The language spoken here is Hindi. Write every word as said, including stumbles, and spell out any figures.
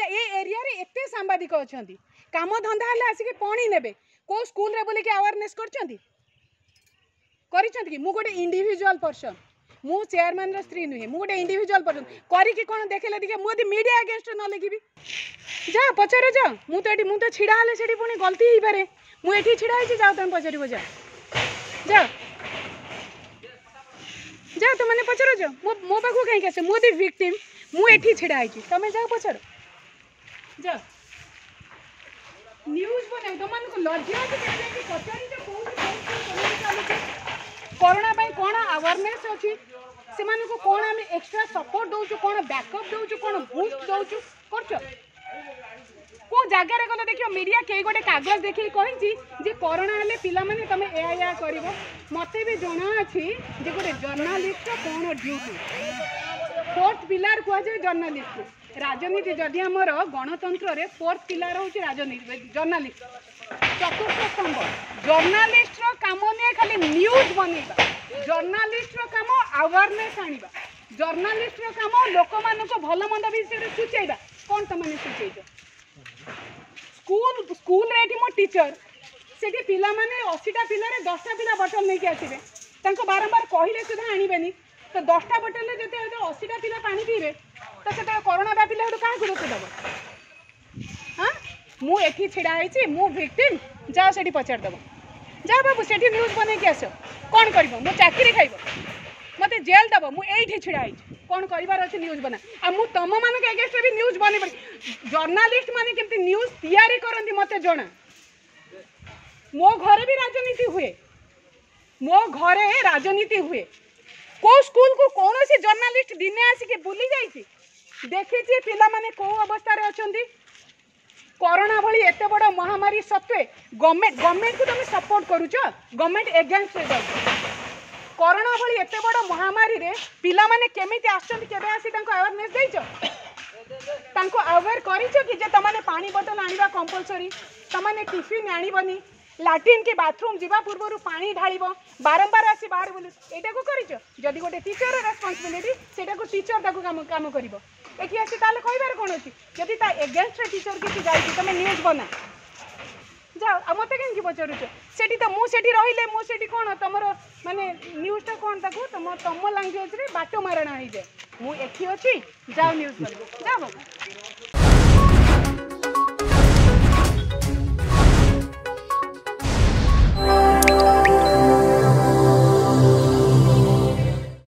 ये एरिया रे एते सांबादिक अछंती काम धंदा हले आसिक पानी नेबे को स्कूल रे बोले कि अवेयरनेस करछंती करिछंती कि मु गोटे इंडिविजुअल पर्सन मु चेयरमैन रो स्त्री नुहे मु गोटे इंडिविजुअल पर्सन करी कि कोन देखेले दिके मु यदि मीडिया अगेंस्ट न लिखिबी जा पचार जा मु तो एटी मु तो छिड़ा हले सेठी पुनी गलती ही पारे मु एठी छिड़ा हिची जाओ तुम पचारिबो जा जा जा तुम मैंने पचार जा मो मो पाखु कहीं कैसे मु दी विक्टिम मु एठी छिड़ा हिची तमे जाओ पचार जा न्यूज बने तुम मन को लज्जा कि कि पचारी जे कोन कोरोना पाई कोन अवेयरनेस अछि से माने को कोन हम एक्स्ट्रा सपोर्ट दोछु कोन बैकअप दोछु कोन बूस्ट दोछु करछो को जगह रे गले देखियो मीडिया के गोटे कागज देखि कहि छी जे कोरोना हले पिला माने तमे ए या करबो मते भी जणा अछि जे गोटे जर्नलिस्ट कोन ड्यूटी फोर्थ पिलर को जे जर्नलिस्ट राजनीति जदि हमर गणतंत्र रे फोर्थ पिलर होछि राजनीति जर्नलिस्ट चतुर्थ स्तंभ जर्नलिस्ट रो काम ने खाली न्यूज बनेबा जर्नलिस्ट रो काम अवेयरनेस आनिबा जर्नलिस्ट रो काम लोक मान को भल मंद विषय सूचेबा कोन त माने सूचेइजो स्कूल स्कूल रे मो टीचर सेठी पिला माने अस्सी टा पिला रे दस टा पिला बोतल लेके आसीबे तांको बारंबार कहिले सुधा आनिबेनी तो दस टा बोतल रे जते अस्सी टा पिला पानी पीबे तो सेटा कोरोना व्यापिले हेतु काहे गुरुत्व दबो हां मु एठी छिड़ा आइछि मु विक्टिम जाओ सेठी पचार दबो जा बाबू सेठी न्यूज बने के आसो कोन करबो मु चाकरी खाइबो मते जेल दबो मु एठी छिड़ा आइछि कोन करिवार अछि न्यूज बना आ मु तम मान के अगेंस्ट भी न्यूज बने पड़ी जर्नलिस्ट माने केमती न्यूज तैयारी करंती मते जणा मो घरे भी राजनीति हुए मो घरे राजनीति हुए को स्कूल को कौन सी जर्नलिस्ट दिने आसिके बुली जाइछि देखिछि पिला माने को अवस्था रे अछंती कोरोना भली एते बड़ महामारी सत्वे गवर्नमेंट गवर्नमेंट को तुम सपोर्ट करूछ गवर्नमेंट एगेंस्ट रे जाउ कोरोना भली एते बड़ महामारी रे पिला माने केमिति आछंती केबे आसी तांको अवेयरनेस देइछ तांको अवेयर करिछ कि जे तमाने पानी बोतल आनिबा कंपलसरी तमाने टिफिन आनिबनी लैट्रिन के बाथरूम जीवा पूर्व पानी ढालिब बारंबार आसी बाहर बोल एटा को करिछ जदि गोटे टीचर रेस्पोंसिबिलिटी सेटा को टीचर ताको काम काम करिवो एठी आसी ताले कहबार कोन अछि जदि ता एगेंस्ट टीचर किछि जाई तमे न्यूज बना जाओ आ मते केन की पचरुछ सेठी त मु सेठी रहिले मु सेठी कोन तमरो माने न्यूज ता कोन ताको तम तम लैंग्वेज रे बाटो मारणा होई जाय मु एठी अछि जाओ न्यूज कर जाओ